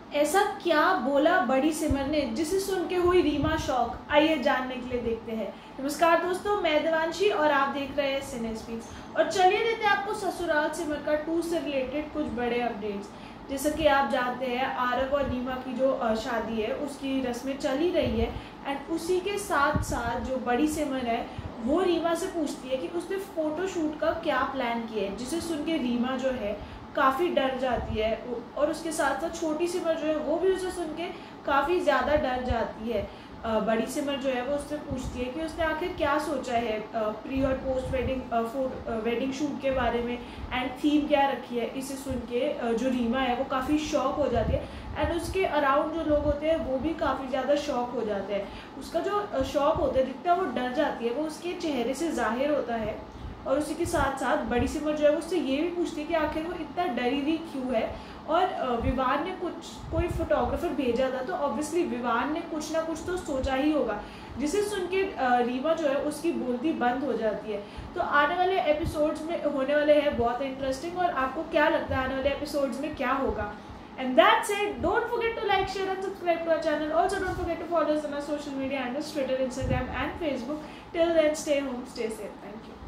ऐसा क्या बोला बड़ी सिमर ने जिसे सुन के हुई रीमा शॉक? आइए जानने के लिए देखते हैं। नमस्कार दोस्तों, मैं देवांशी और आप देख रहे हैं सिने स्पीक्स। और चलिए देते हैं आपको ससुराल सिमर का 2 से रिलेटेड कुछ बड़े अपडेट्स। जैसा कि आप जानते हैं, आरव और रीमा की जो शादी है उसकी रस्में चली रही है। एंड उसी के साथ साथ जो बड़ी सिमर है वो रीमा से पूछती है कि उसने फोटोशूट का क्या प्लान किया है, जिसे सुन के रीमा जो है काफ़ी डर जाती है। और उसके साथ साथ छोटी सिमर जो है वो भी उसे सुन के काफ़ी ज़्यादा डर जाती है। बड़ी सिमर जो है वो उससे पूछती है कि उसने आखिर क्या सोचा है प्री और पोस्ट वेडिंग शूट के बारे में, एंड थीम क्या रखी है। इसे सुन के जो रीमा है वो काफ़ी शॉक हो जाती है। एंड उसके अराउंड जो लोग होते हैं वो भी काफ़ी ज़्यादा शॉक हो जाते हैं। उसका जो शॉक होता है, जितना वो डर जाती है, वो उसके चेहरे से जाहिर होता है। और उसी के साथ साथ बड़ी सिमर जो है उससे ये भी पूछती है कि आखिर वो इतना डरी हुई क्यों है। और विवान ने कोई फोटोग्राफर भेजा था, तो ऑब्वियसली विवान ने कुछ ना कुछ तो सोचा ही होगा, जिसे सुन के रीमा जो है उसकी बोलती बंद हो जाती है। तो आने वाले एपिसोड्स में होने वाले हैं बहुत इंटरेस्टिंग। और आपको क्या लगता है आने वाले एपिसोड्स में क्या होगा? And that's it. Don't forget to like, share and subscribe to our channel. Also don't forget to follow us on our social media handles, Twitter, Instagram and Facebook. Till then, stay home, stay safe. Thank you.